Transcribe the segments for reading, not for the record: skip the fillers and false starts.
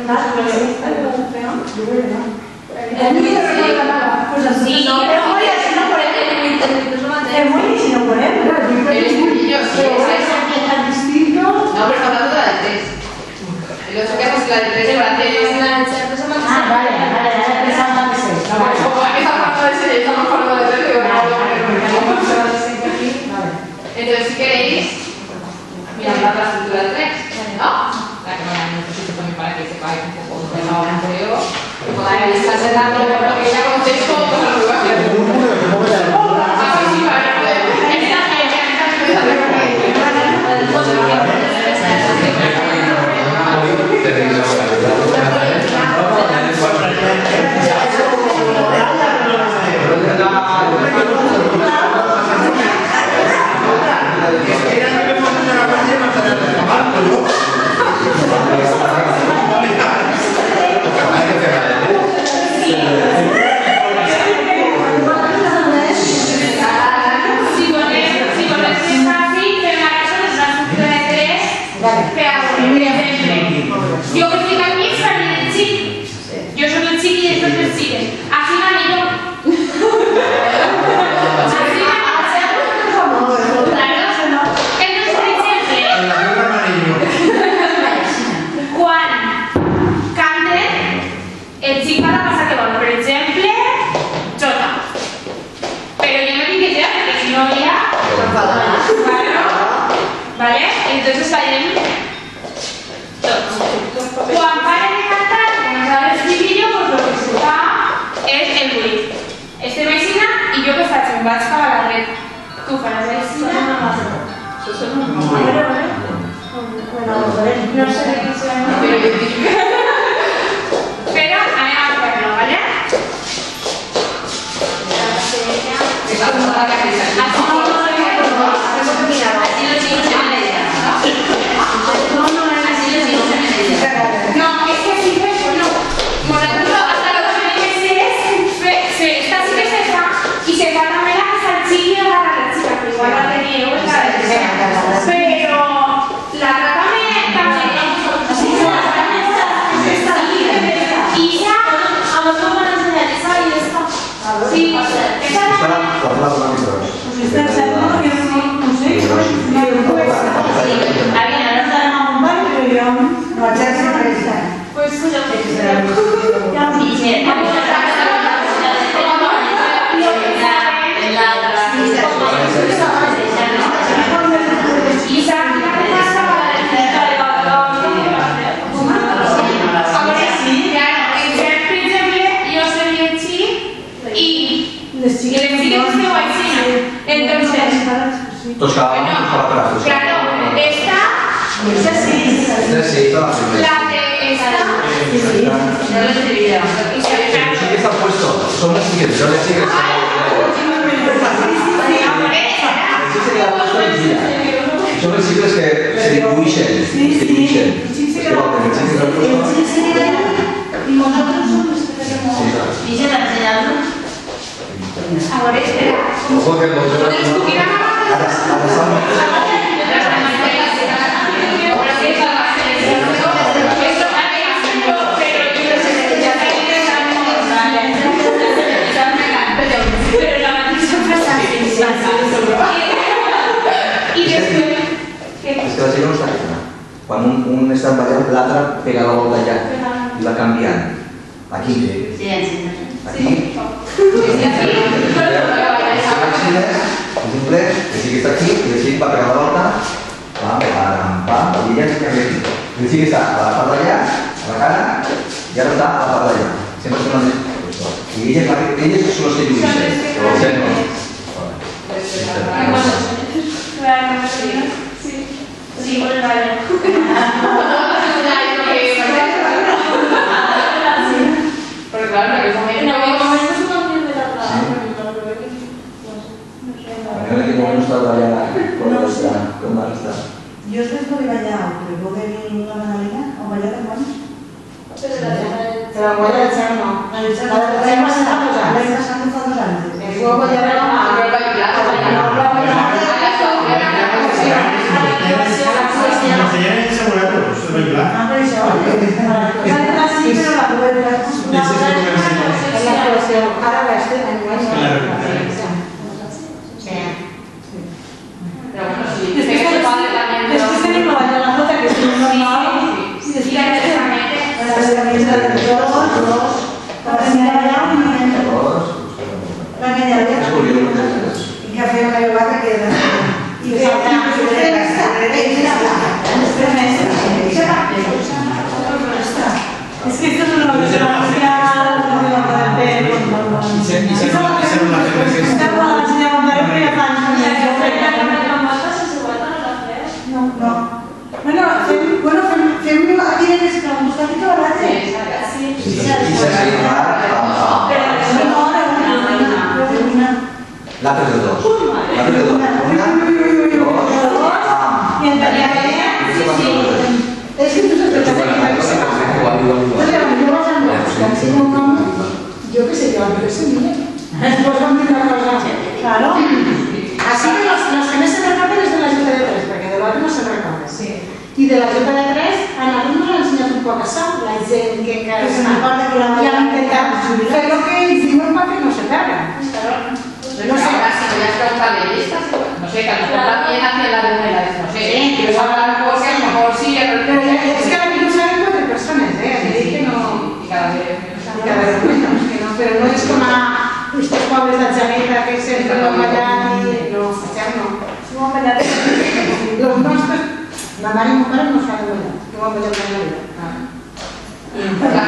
Entonces, si queréis, mirad la estructura del 3, ¿no? La que no la necesito también para que sepáis un poco de la hora anterior, que podáis hacer la porque ya conocéis todo lo que va a hacer. Entonces vayan todos. Cuando paren de cantar, como sabes escribir, pues lo que se fa es el buit. Este vecina y yo que faig un vaig cap a la red. Tu faràs vecina. No sé de què serà. Però anem a fer-lo, ¿vale? Pero la trátame también y ya a lo mejor van a enseñar esa y esta. Sí, esa la pues Entonces, claro, esta sí, la de esta, no lo escribía. Sí que está puesto, son las siguientes, no le sigues. Son versículos que se distribuyen. Y nosotros somos los que tenemos. ¿Y se la enseñado? Ahora espera. Es que la silla no està aquí. Quan un està ballant, l'altre pega la volta allà i va canviant. Aquí. Aquí. És inglès, el xic està aquí i el xic va pegar la volta, pam, i ella es canvia aquí. El xic està a la part d'allà, a la cara, i ara està a la part d'allà. Sempre són els... I elles són les que lluïxen. Sí, molt vale. Però clar, en aquest moment... En aquest moment no s'ho canviem de la raó. En aquest moment no està ballant com va estar. Jo després no he ballat, però vau tenir una Magdalena o ballat amb quants? Però la guanya del Xer no. L'any passat fa 2 anys. L'any passat no fa 2 anys. Ho va ballar no, però ballar. Ah, per això. llista de dos. Per ensenyar allà un moment. L'enganyar allà. I que fem la llogada que era. I que es que esto es una cosa bueno, fem aquí en el que buscar aquí toda la La de dos. La de dos. Una, dos, y en es que tú se te yo qué sé, yo pero ese niño. Pues vamos a una cosa. Claro. Así que los que no se recorren es de la Junta de 3, porque de l'altre no se recorren. Sí. I de la Junta de 3, a nosaltres nos ha ensenyat un poc això, la gent que se n'acorda que la han intentat fer el que ells diuen perquè no se perden. No sé, ahora si voy a preguntar de listas, no sé, que a lo mejor también hacen la de una y la de no sé, que eso habla a lo mejor sí, pero es que aquí no saben 4 personas, así que no... Y cada vez menos, que no, pero no es como estos pobres de Janeta que sempre van ballant i... No, ja no. No van ballar los nostres, la mare i mon pare no saben ballar, no van ballar mai la vida. la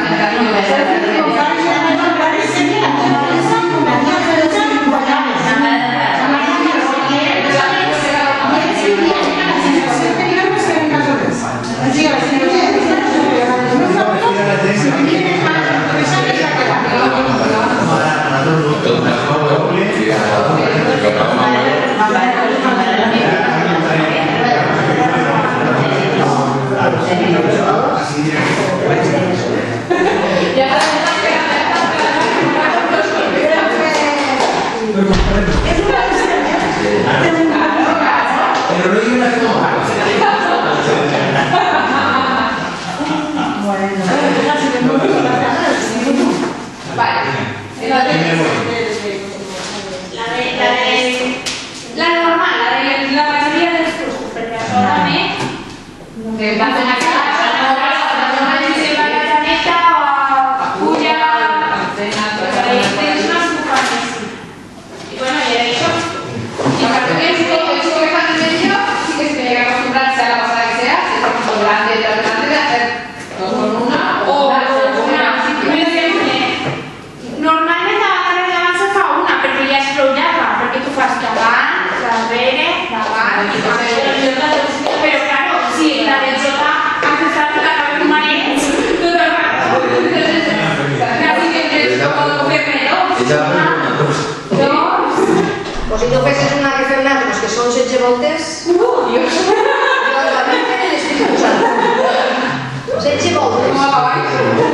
Si no fessis una que fem nosaltres, que són 16 voltes, jo la vida que l'estic posant. 16 voltes. ¿Cómo va a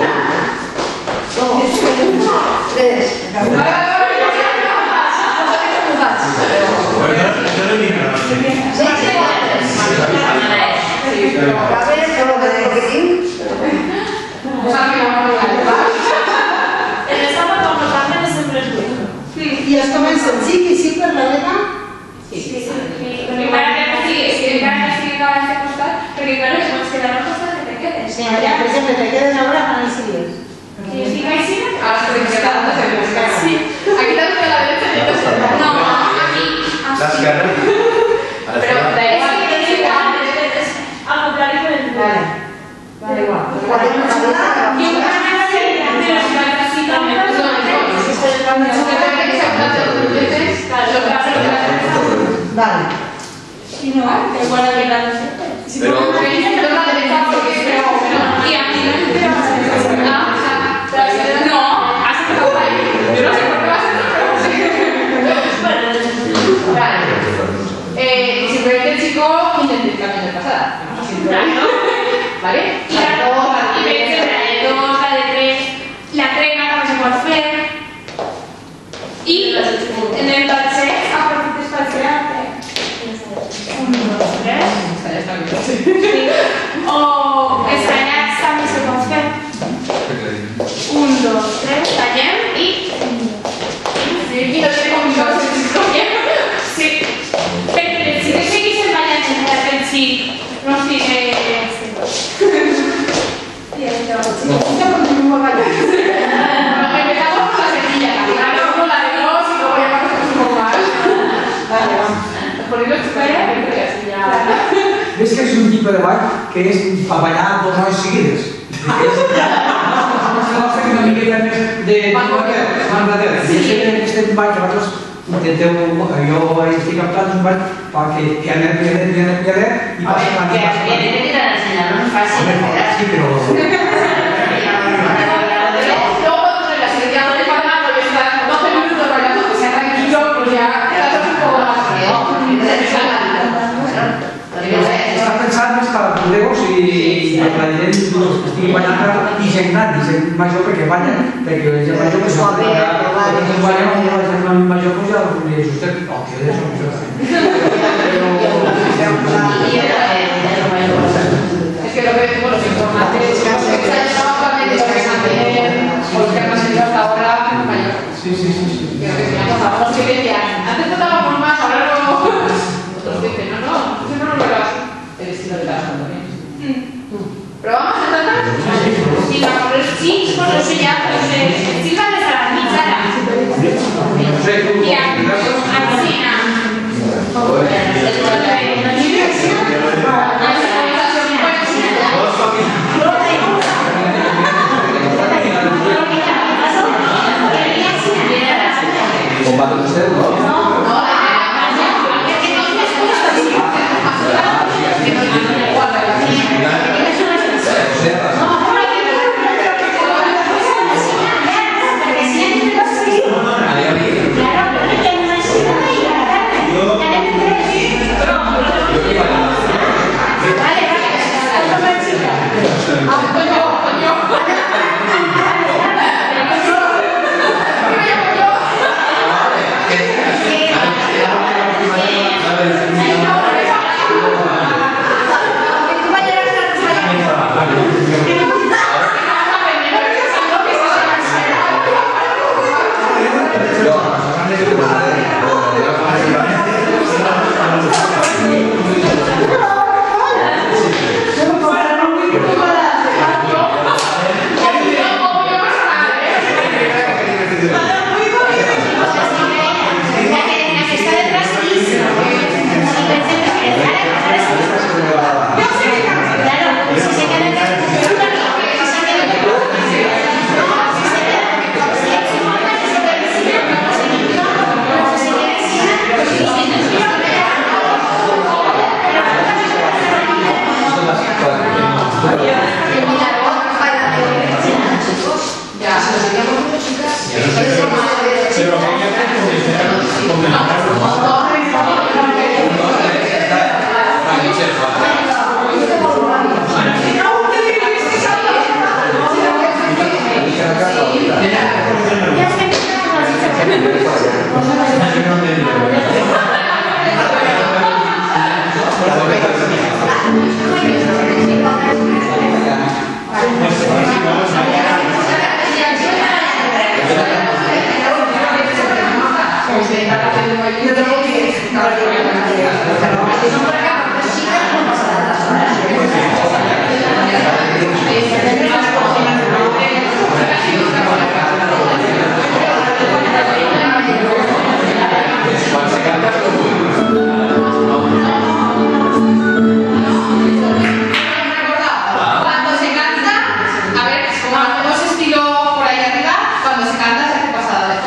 No, 3. I es comença en sí i sí per la letra? Sí. Encara que estigui acabant este costat, perquè claro, es pot quedar al costat que te quedes. Sí, allà, per exemple, te quedes ahora para el siguiente. Si estic així, ahora estoy quedando, sí. aquí también a la derecha. No, aquí. Las carreras. Pero da igual. Al contrario que el Vale. Vale, igual. y un canal sería de los así también. Vale. Si no, da igual a que la Pero... y a mí no me va a no, has estado ahí. Yo no sé por qué vas a Vale. Si fuera el chico, intenté el cambio de pasada. ¿Vale? y la dos, la de 3, la 3 nada más se puede hacer. Y en el taché, a partir de falsearte. 1, 2, 3. O escanear también se puede hacer. 1, 2, 3, tallem y... Y no tiene complicado ese chico. Sí. Pero si te seguís en vaya en sí, no sigue... No. tipo de ball que és per ballar dos noies seguides. Una miqueta més de Bangladesh. I aquest ball que vosaltres intenteu, jo estic en plan d'un ball perquè que anem i passa una mica. Que intentan ensenyar, no és fàcil. Sí, però... Està pensat més per judeus i per la gent que estigui ballant i gent gran, i gent major perquè ballen, perquè la gent major que s'ho ha de ballar, perquè si ballen amb la gent major ja ho podria ajustar. No, tio, ja som jo. Es que lo que decimos los informantes, que se ayudaban actualmente, que mantener o que han sido hasta ahora mayor. Sí. Creo que nos que decían, antes tratábamos más, ahora no. Otros dicen, no, siempre nos verás el estilo de la también. Pero vamos a tratar. Sí, vamos, los chicos, pues no sé ya, pero se sirvan de las micharas. Y a Alcina. ¿Combaten ustedes, no?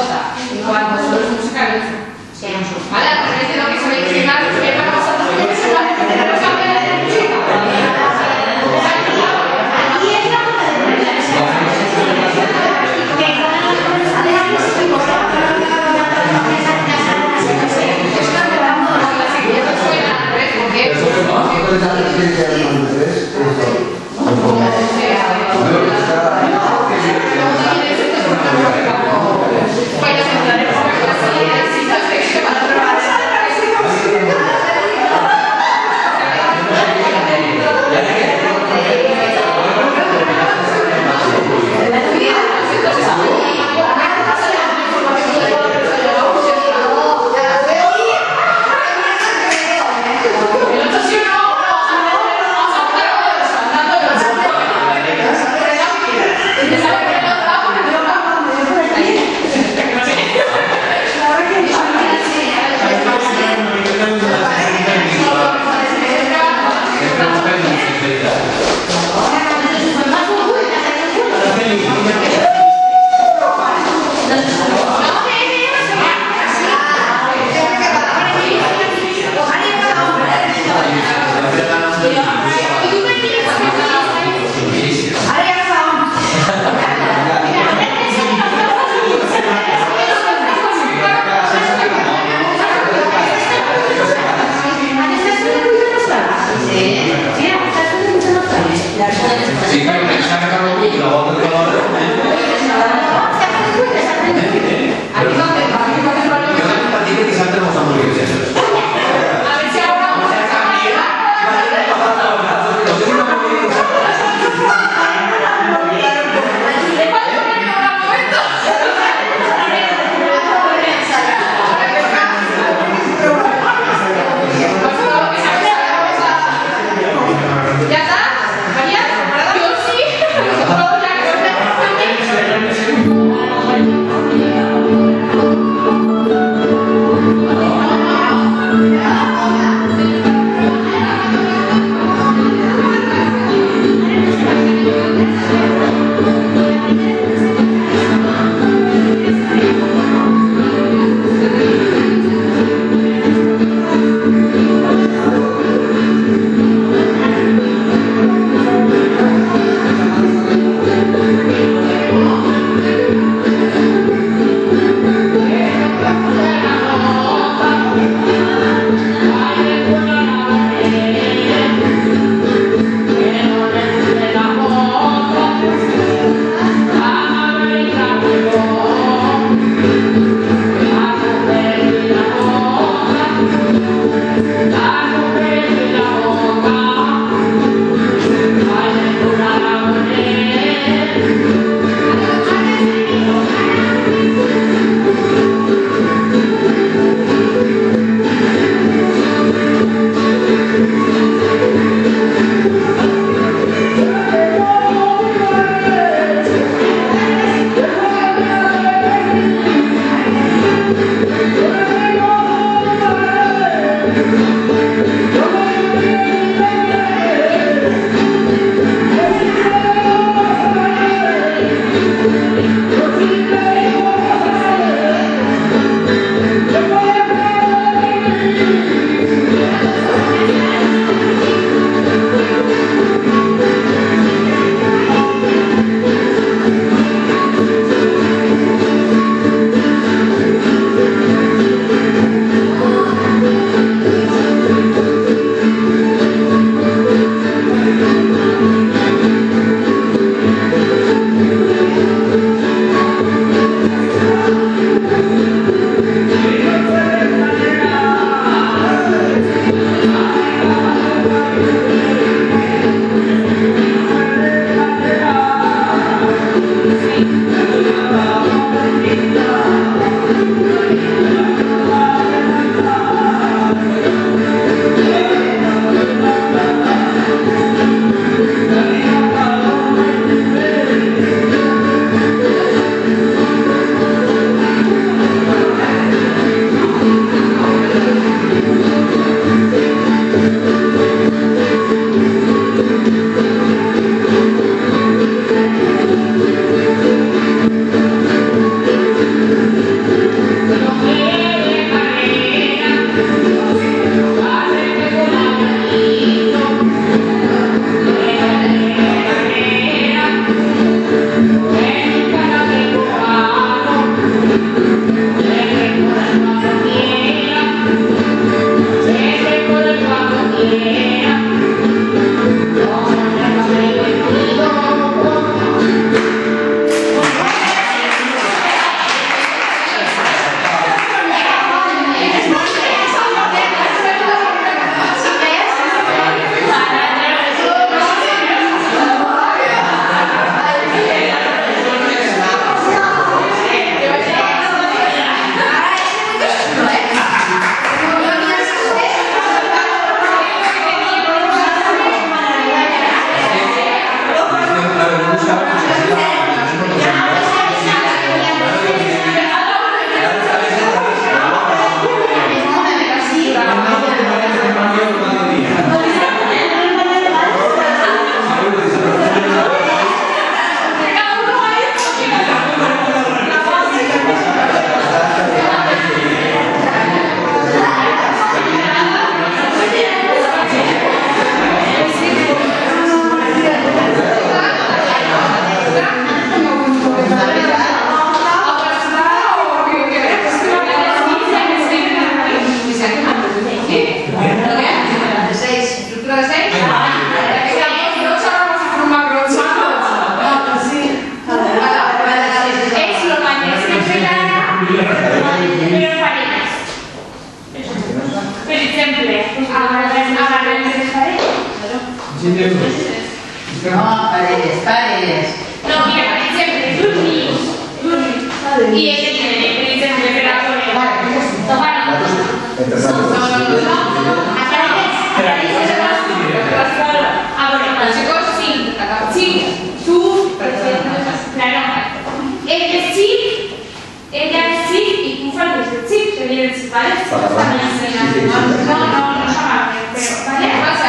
Vale, a través de lo que sabéis, ¿qué para vosotros? 7 euros. No, parelles. No, mira, per exemple, dormir. I ell tiene, per exemple, per a poner. Entre nosaltres. Chicos, sí, tú, claro, ella es chic y tú faltas de chic, te viene el chic, ¿vale? Chicos también enseñan. No llamarme, pero, ¿vale?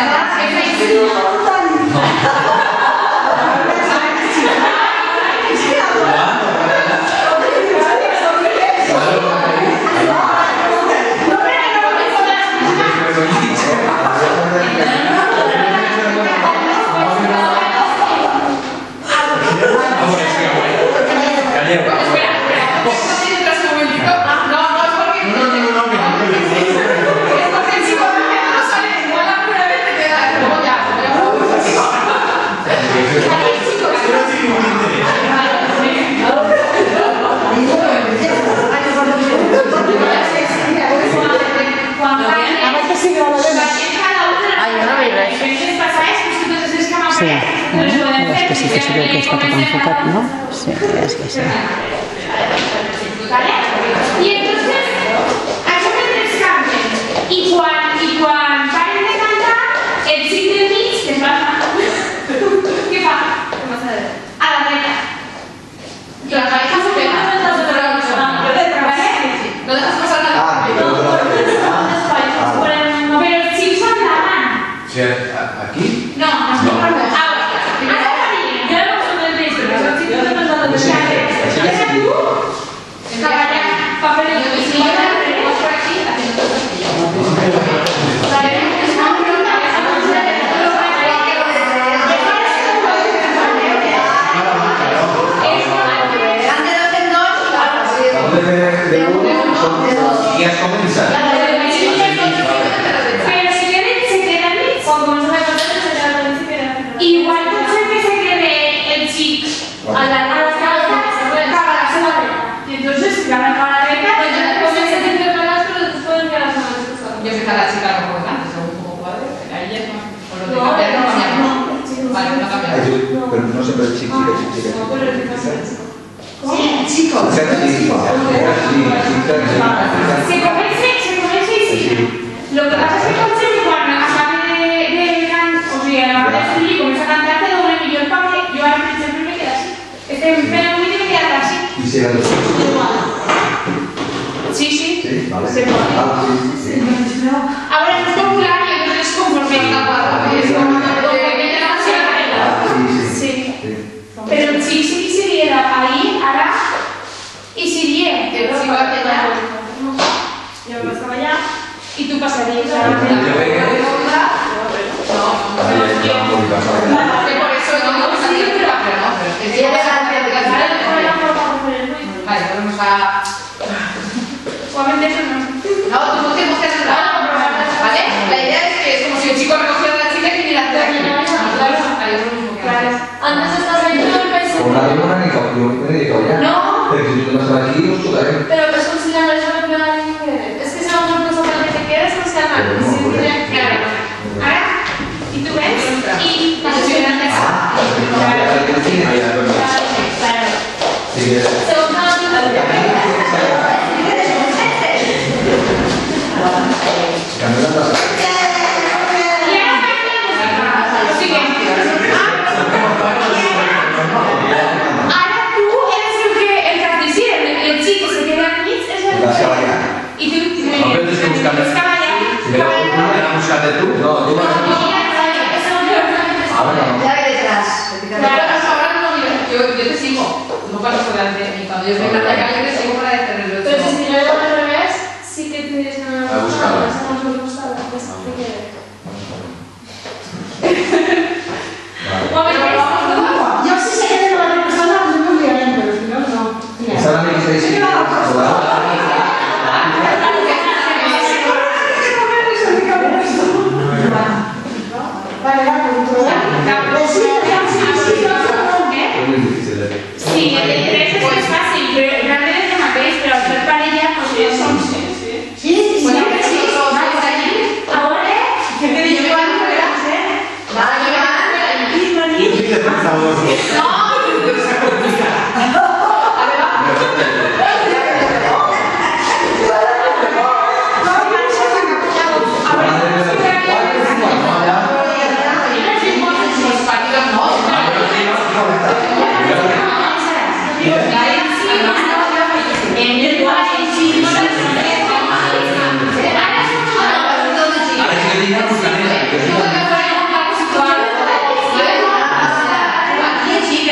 Sí, es que sí que se ve que está todo enfocado, ¿no? Sí, es que sí. ¿Vale? Y entonces, això que tres canten. I quan paren de cantar, el xic del mig, què passa? Què fa? A la dreta. La cabeza se pega. No dejas pasar nada. Però els xics van davant. Sí, aquí? No, igual potser que se quede el xic a la dreta, acaba la seva dreta. Y entonces, si van a acabar la dreta, pues ya pueden ser intercaladas, pero después pueden quedar las manos cruzadas. Yo empecé a la chica como delante, según como cuadre, ahí ya no. Por lo de cambiar no cambiamos. Vale, no cambiamos. Pero no siempre el chico. No, pero el chico. Chico. Se convence y sí. Lo que pasa es que potser que quan acabi de cantar, o sigui, a la hora d'escollir comença a cantar, te dona millor perquè jo ara, per exemple, me quedo així. Estem fent un vídeo i me quedat així. ¿Y si eran los Sí. Sí, vale. Se puede. Sí. Ahora es popular y entonces conforme la guarda, es como una pequeña canción. Sí. Pero el xic sí que seria ahí, ara, i seria el xic va allà. Jo estava allà i tu passaries a la Que por eso no me gusta hacer pero no, pero es que si eres delante de la vale, volvemos a... Obviamente eso no. No, tú no te buscas el lado, ¿vale? La idea es que es como si el chico recogiera a la chica y viniera hacia aquí. Claro. Antes estás ahí todo el país. Con una demora ni yo me dedico ya. No. Pero si tú no estás aquí, os tocaré. Pero es como si la versión de plena es que si a lo mejor cosa que te quedas no se llama. Claro. Ahora, y tú ves, y la sesión de Claro. Ahora tú eres el que decir, el chico se queda aquí, es el y tú tienes que buscarme. Pero ¿no la buscaste tú? No, tú vas a Ya ve detrás. Yo te sigo, no pasas por delante de mí. Cuando yo estoy en la calle, yo te sigo para detenerlo. Pero si yo lo al revés, sí que tendrías que A buscarla. Yo sí sé que tengo la persona, no me voy a ver, pero si no, no. Esa era mi experiencia. Vale, va, Sí, el de 3 es más fácil, pero realmente es de mateix, pero el fer parella, pues son... Sí. Bueno, sí, Sí,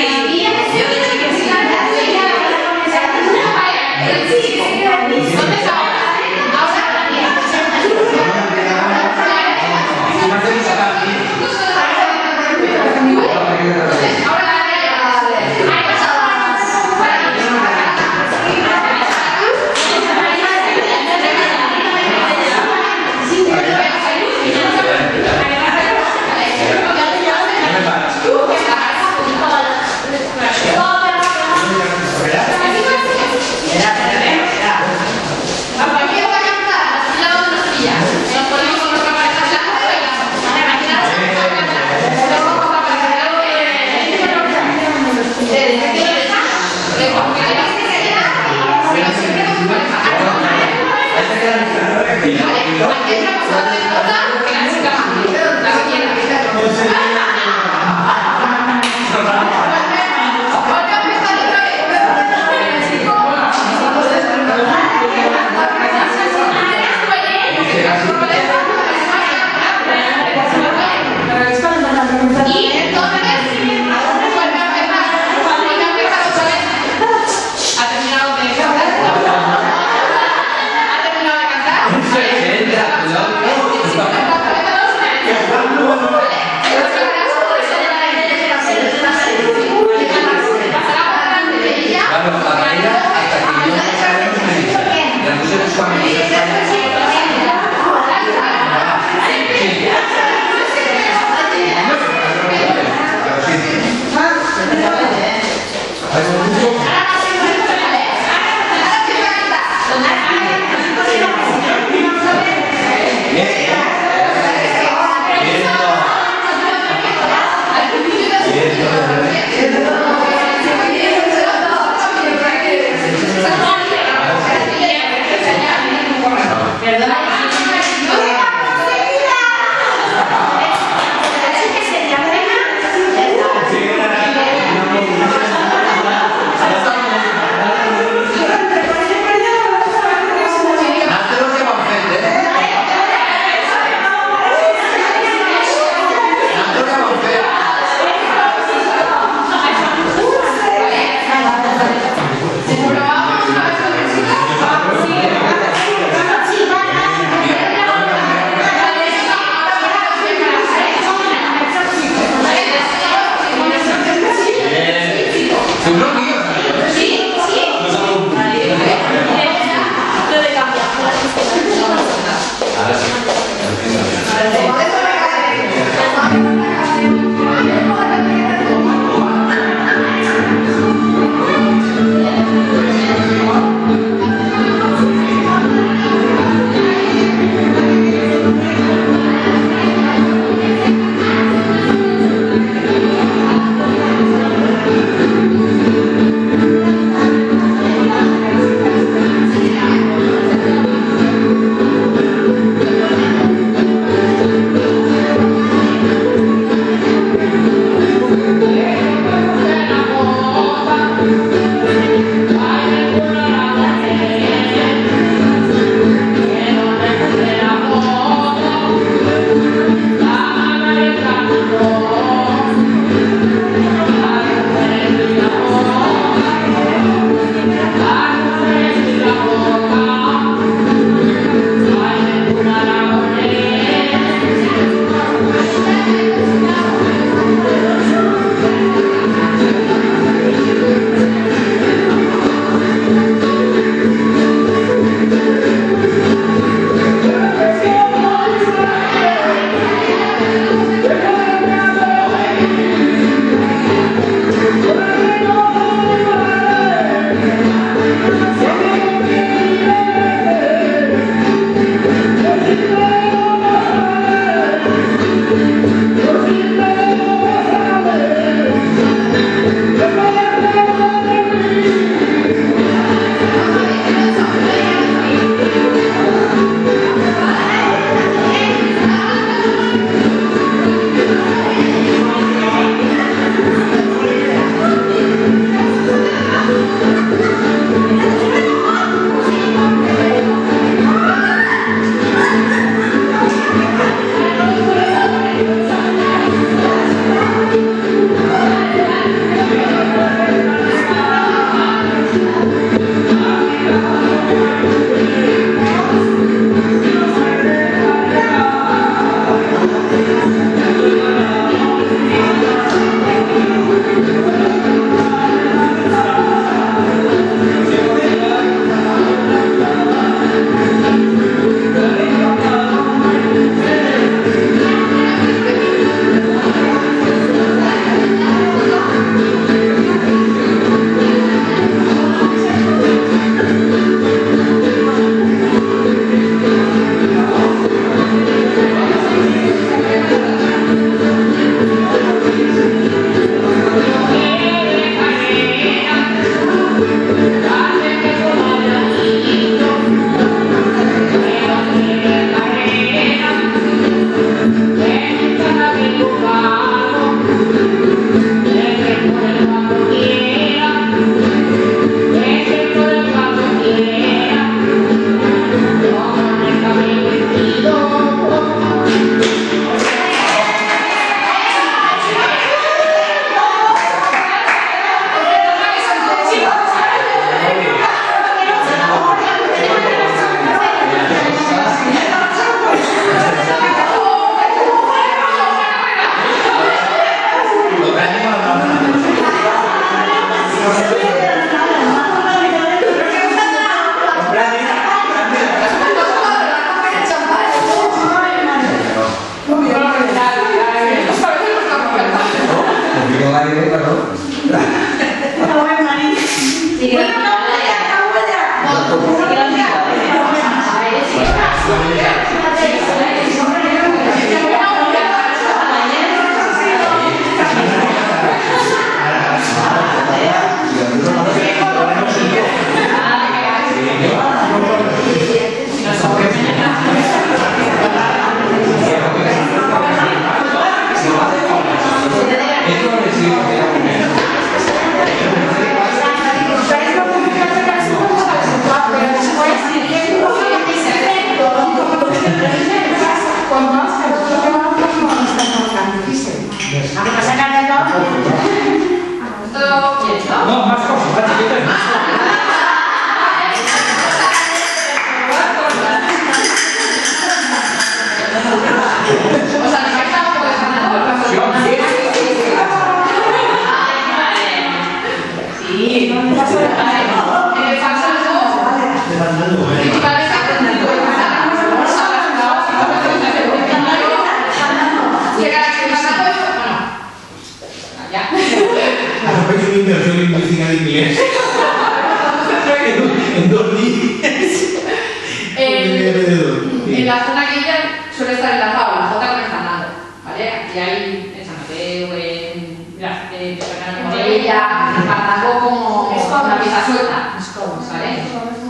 A que pasa que de todo. Esto bien, ¿no? No, más cosas, más chiquitas. O sea, me falta un poco de fandango. Sí, no me pasa nada. En el fandango, principalmente el tipo de fandango. Llega el fandango y bueno, ya. Has hecho una inversión lingüística de inglés. En 2 días. En la zona guilla suele estar enlazado la J con el fandango, ¿vale? Aquí hay en San Mateo, en Morella, el fandango como una pieza suelta, ¿vale?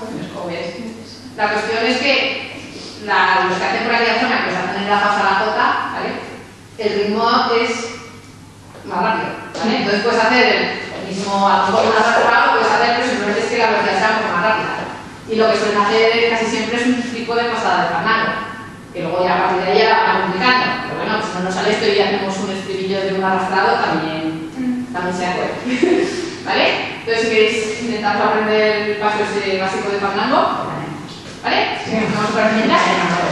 La cuestión es que los que hacen por aquella zona, que se hacen enlazados a la J, ¿vale? El ritmo es más rápido, ¿vale? Entonces puedes hacer el mismo, a lo mejor una raspada lo puedes hacer, pero simplemente es que la velocidad sea un poco más rápida. Y lo que suelen hacer casi siempre es un tipo de pasada de fandango, que luego ya a partir de ahí ya la van complicando. Pero bueno, si no nos sale esto y hacemos un estribillo de un arrastrado, también se puede. ¿Vale? Entonces, si queréis intentar aprender el paso ese básico de fandango, ¿vale? Vamos para empezar.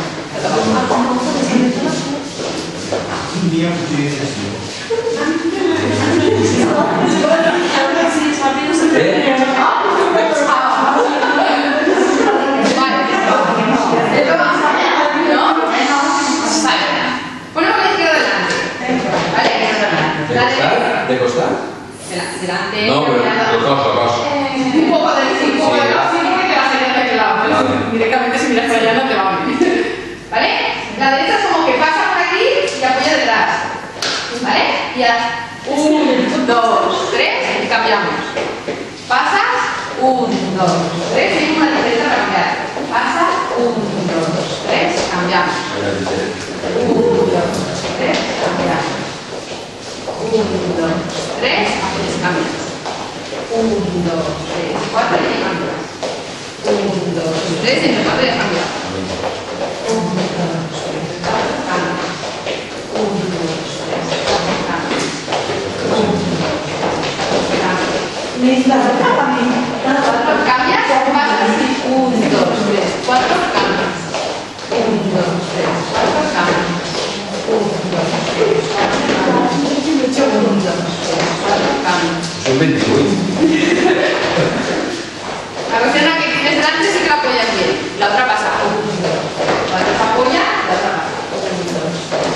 Un día utiliza así. ¿De costar? Delante. No, pero de costo. Un poco de sí, porque te vas a ir de aquel lado, ¿vale? Directamente si miras para allá no te va a venir. ¿Vale? La derecha es como que pasa por aquí y apoya detrás. ¿Vale? Y haz 1, 2, 3 y cambiamos. Pasas, 1, 2, 3, y una diferencia para cambiar. Pasas, 1, 2, 3, cambiamos. 1, 2, 3, cambiamos. 1, 2, 3, haces cambios. 1, 2, 3, 4 y cambias. 1, 2, 3 y 4 y cambias. 1, 2, 3, 4, cambias. 1, 2, 3, 4, cambias. 1, 2, 3, 4, cambias. Cambias, pasas y 1, 2, 3, 4, cambias. 1, 2, 3, 4, cambias. 1, 2, 3, 4, cambias. 1, 2, 3, 4, cambios. Son 28. La cuestión es que tienes delante sí que la apoyas bien. La otra pasa. 1, 2. La otra se apoya, la otra pasa. 1, 2.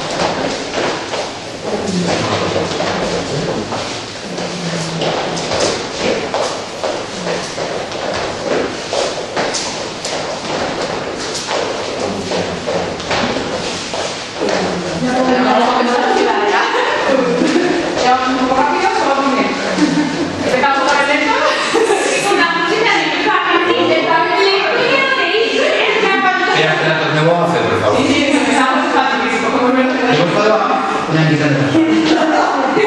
1, 2. Ya vamos un poco rápido, solo muy bien. Empezamos con el lento. Con la música de mi familia, Espera, me voy a hacer, por favor. Sí, empezamos facilísimo. ¿Hemos podido una guitarra?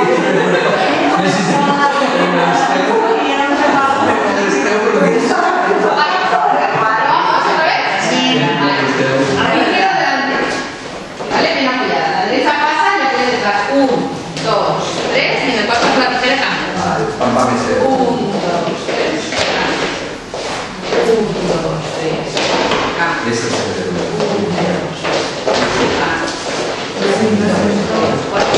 Vamos, otra vez. Sí. A la izquierda adelante. Vale, bien apoyada. La derecha pasa y apoya detrás. 1, 2, 3 y en el 4 la tercera cambia. 1, 2, 3, 1, 2, 3, cambia. 1, 2, 3, 4,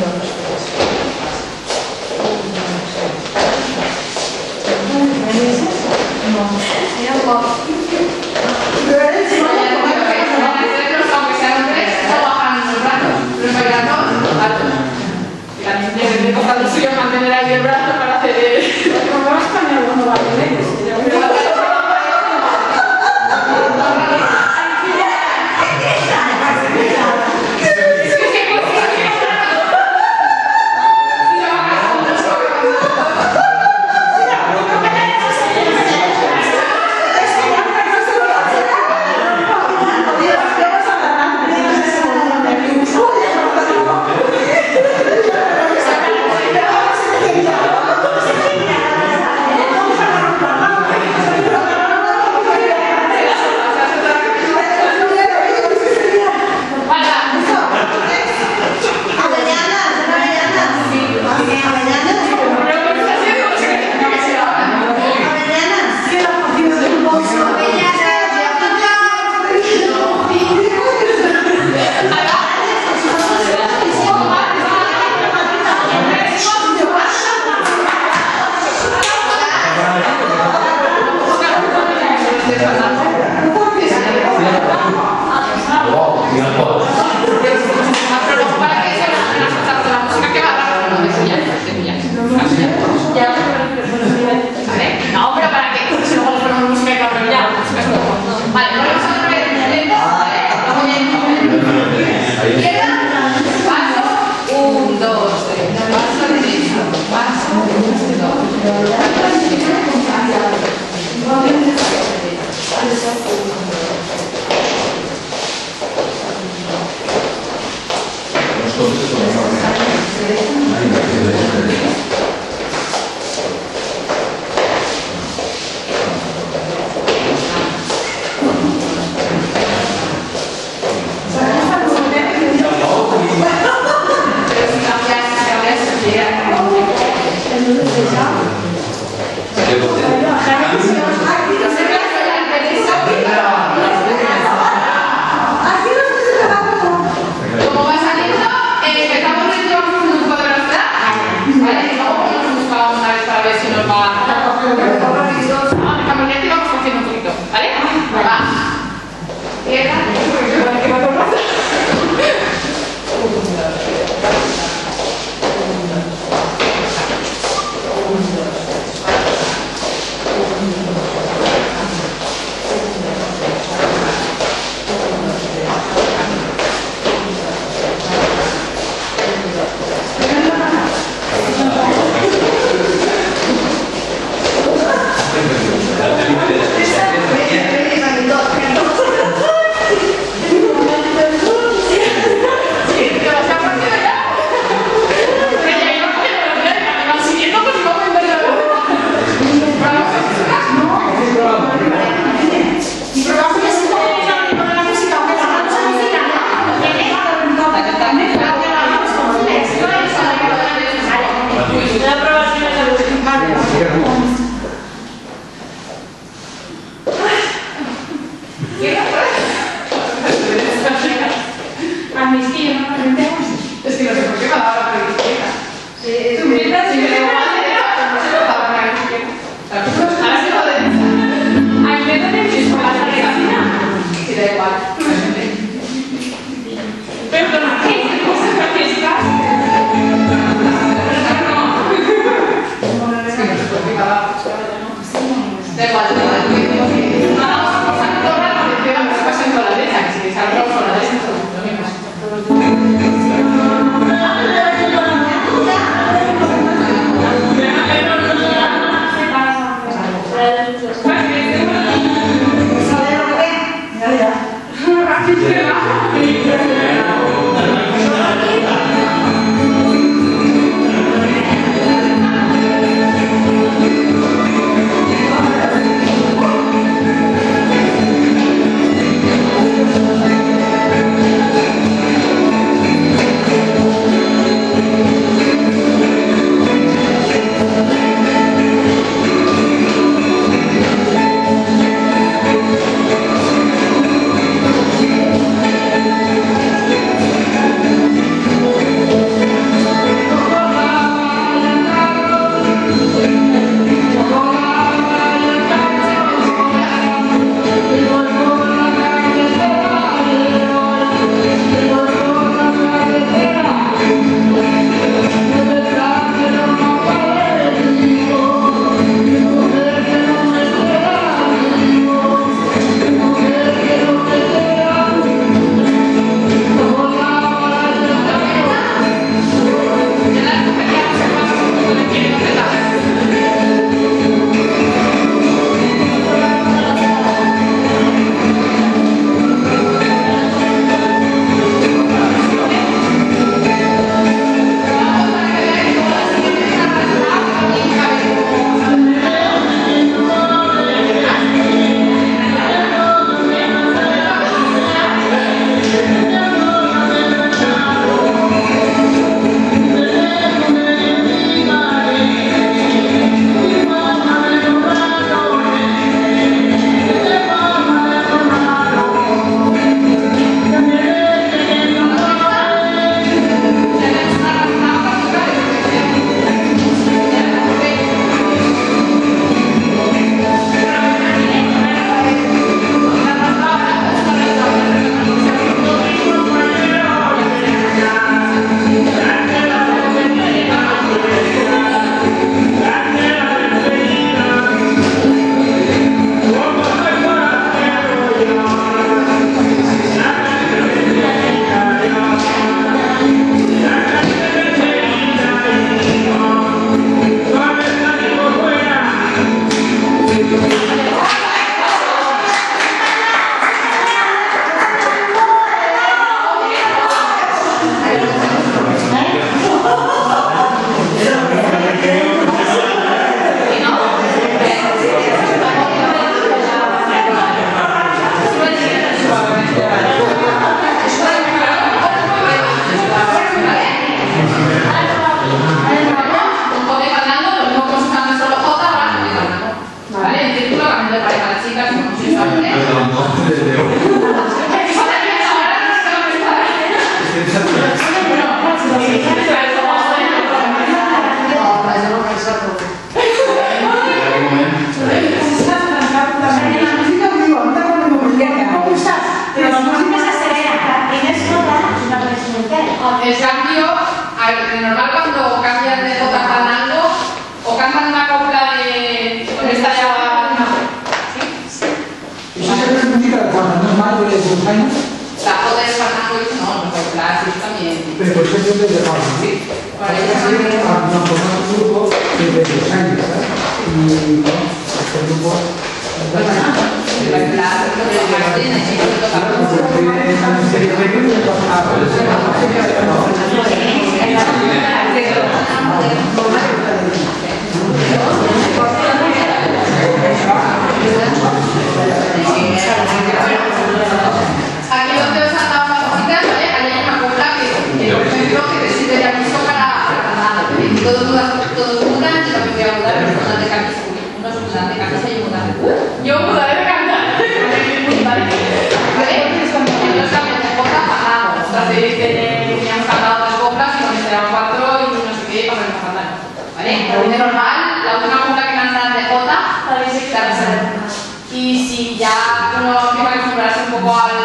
Mantener ahí el brazo para hacer el... esta ya... Eso se perjudica cuando no es malo de los años. La foto de Fernando dice, no, no, claro, sí, también. Pero por eso es de Palma. Sí, por ahí Nos formamos un grupo de 22 años, ¿sabes? Y bueno, este grupo... Aquí donde os han dado las cositas, ¿vale? Ahí hay una copla que, por ejemplo, que te sirve de aviso para nada. Todo mudan, yo también voy a mudar, pero mudan de camisa. Unos mudan de camisa y mudan de... Yo mudaré de camisa. ¿Vale? Entonces también de copla pagamos. O sea, teníamos cantado 3 coplas y nos quedaban 4 y no sé qué, para que nos faltan. ¿Vale? De normal, la última copla que cantan de Jota, y si ya uno empieza a acostumbrarse un poco a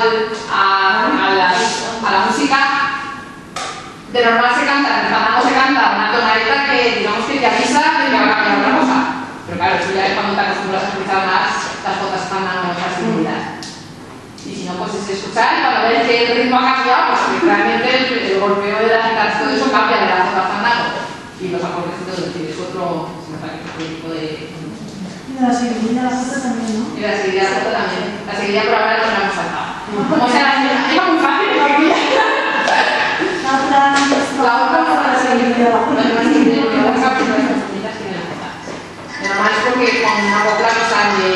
la música, de normal se canta, en Fandango se canta una tonadita que digamos que te avisa de que va a cambiar otra cosa. Pero claro, eso ya es cuando te acostumbras a escuchar más las jotas Fandango, las seguridad. Y si no, pues es escuchar y cuando ves que el ritmo ha cambiado, pues realmente el golpeo de las guitarras, todo eso cambia de la jota Fandango. Y los acordes y todo, es decir, es otro tipo de... Y la seguidilla de la foto también, ¿no? Y la seguidilla de la foto también. La seguidilla por ahora no la hemos saltado. O sea, es muy fácil, ¿no? La otra no la seguidilla de la foto. Normal es porque con una copla no sale.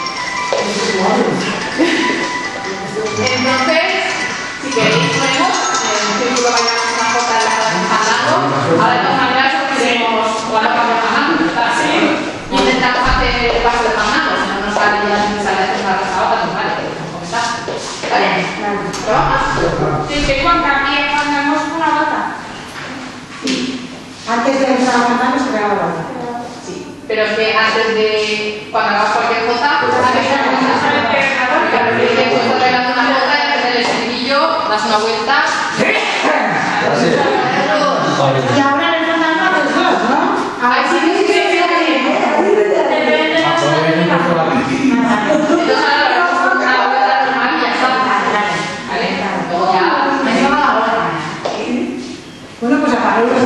Entonces, si queréis, ponemos en un círculo bailamos una copla de la que estamos hablando. Ahora de todas maneras ofrecemos o a la que estamos hablando. Y intentamos hacer el paso de Fernando, si no nos sale ya si sale a hacer una rosada, pues vale, podemos comenzar. ¿Vale? ¿Probamos? Sí, que cuando hagamos una bota. Antes de empezar a cantar nos pegaba la bota. Sí, pero es que antes de cuando hagas cualquier cosa, antes de regalando una nota y hacer el estribillo, das una vuelta. Y ahora le faltan los dos, ¿no? Ahí sí que sí. Depende de la Entonces ahora le damos una vuelta normal y ya está. ¿Vale? Luego ya me lleva la hora. Bueno, pues apagar los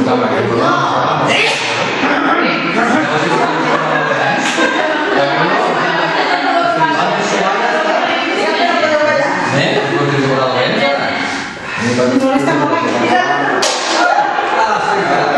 no le está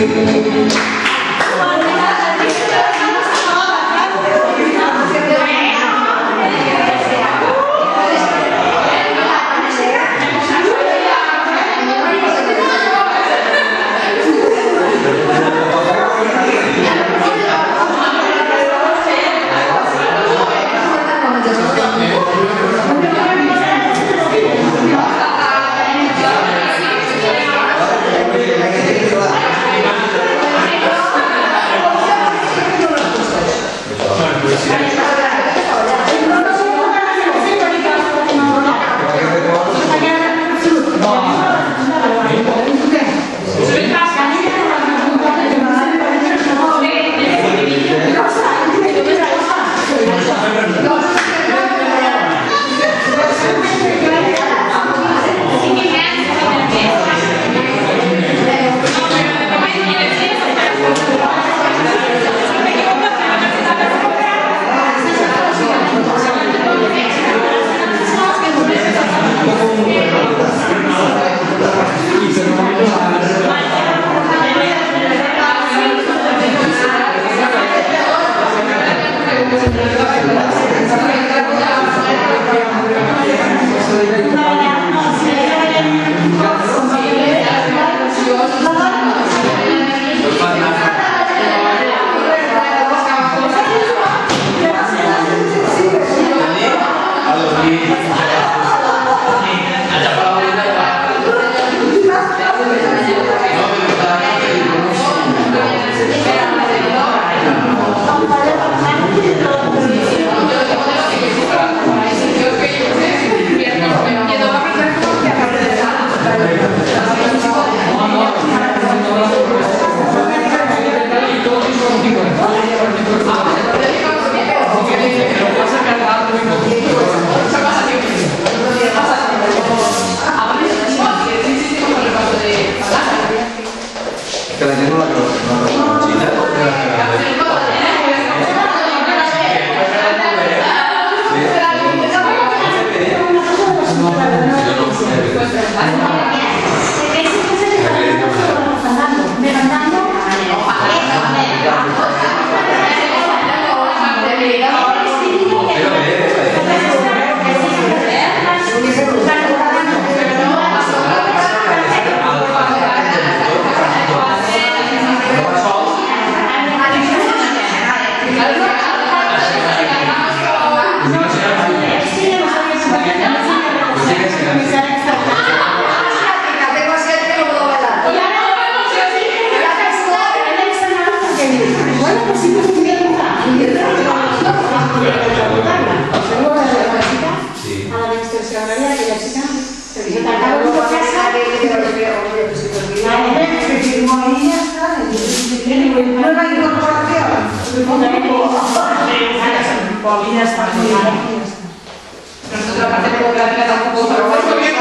Nosotros la parte democrática tampoco sabemos bien.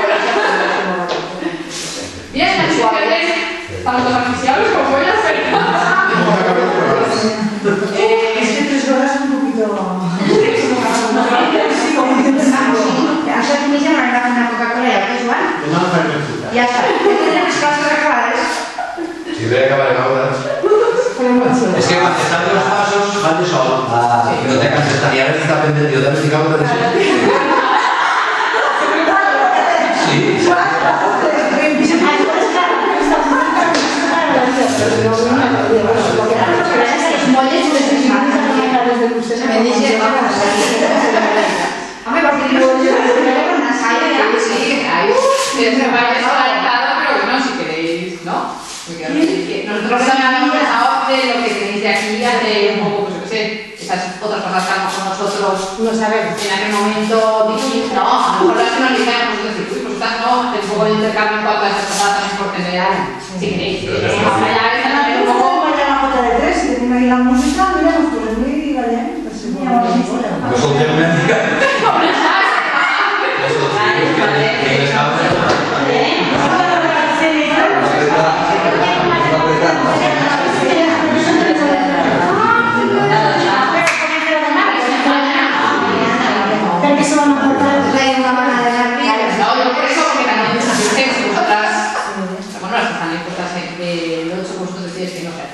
Bien, las mujeres, tanto beneficiables como buenas, pero... Es que 3 horas es un poquito... A ser comisión me agarran una Coca-Cola y al casual. Ya está. Ya tenemos casos actuales. Si ve acabar de ahora. Es que cuando están los pasos, van de sol. No te cansas de estar está pendiente. Yo también digo que sí. Nosotros también habíamos pensado de lo que tenéis de aquí, de un poco, pues yo qué sé, esas otras cosas que a lo mejor nosotros no sabemos en aquel momento dijimos, no, a lo mejor las que nos dicen, pues decir, uy, pues estas no, un poco de intercambio en cuanto a esas cosas también por tener algo, si queréis. Ahora ya esta también un poco... la J de 3, si tenemos ahí la música, mira, nos ponemos muy vale, pues se pone No son temáticas.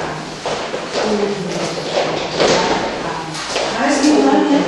A ver si no hay.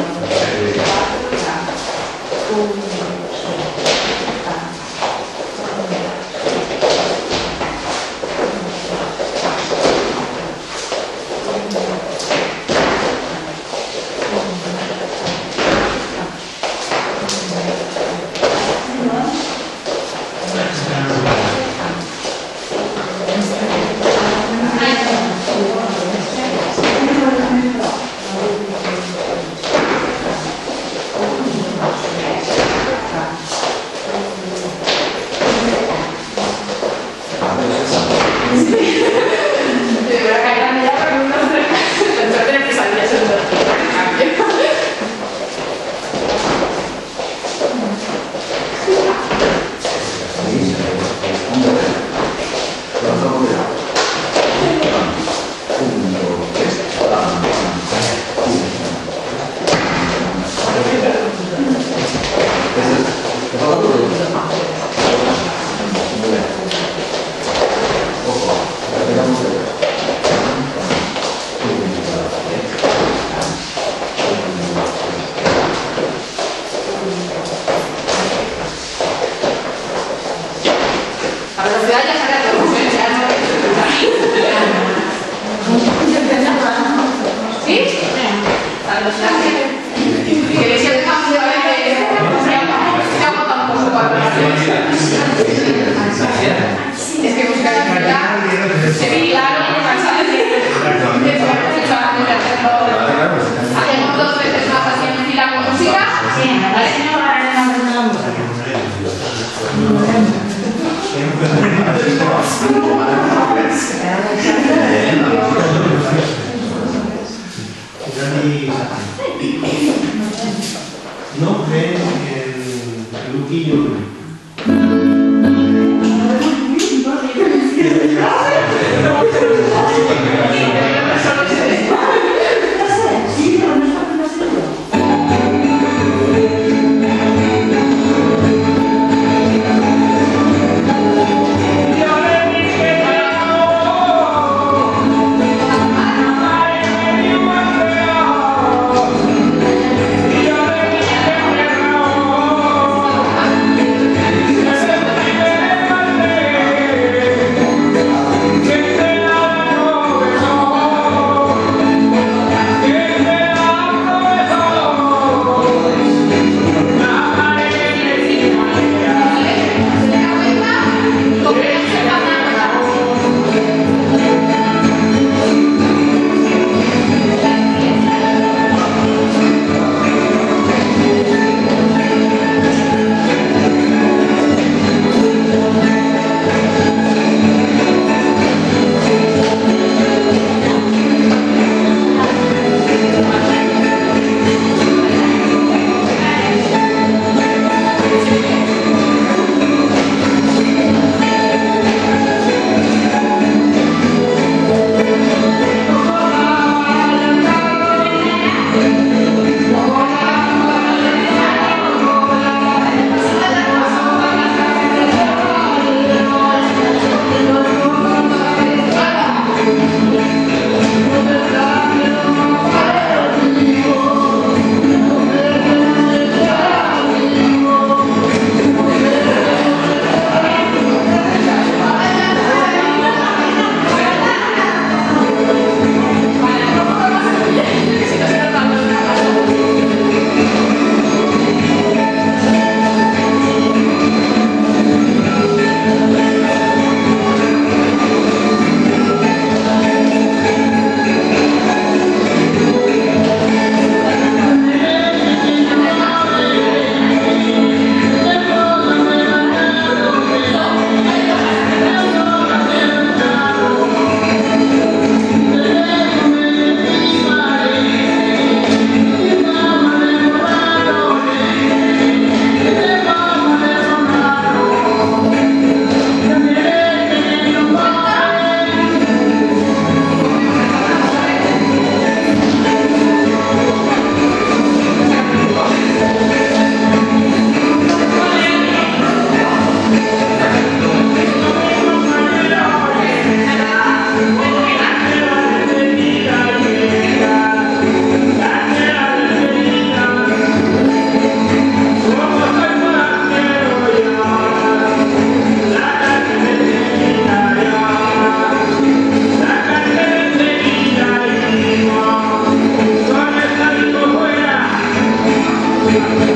La velocidad ya saca todo, ya no ¿sí? La velocidad que le siente más de se agota un poco cuando es que buscar la velocidad se ve claro, cansado de hacemos 2 veces más así en fila con música. No ven el Luquillo. Gracias.